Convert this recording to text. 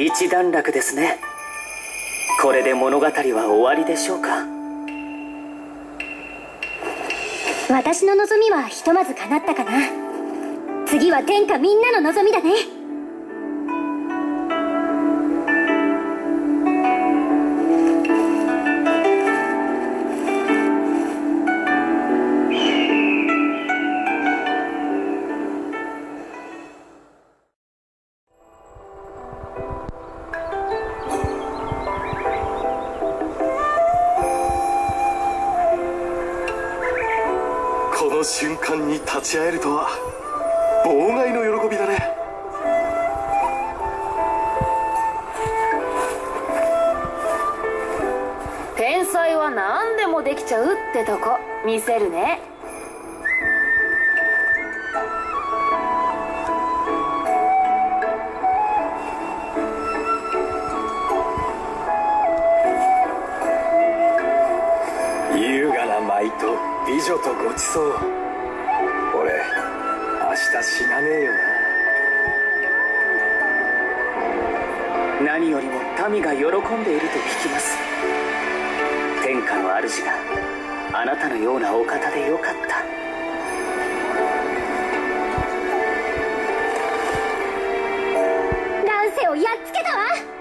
一段落ですね。これで物語は終わりでしょうか。 私の望みはひとまず叶ったかな。次は天下みんなの望みだね。 この瞬間に立ち会えるとは妨害の喜びだね。 天才は何でもできちゃうってとこ見せるね。 優雅な舞と美女とごちそう。俺明日死なねえよな。何よりも民が喜んでいると聞きます。天下の主があなたのようなお方でよかった。 乱世をやっつけたわ。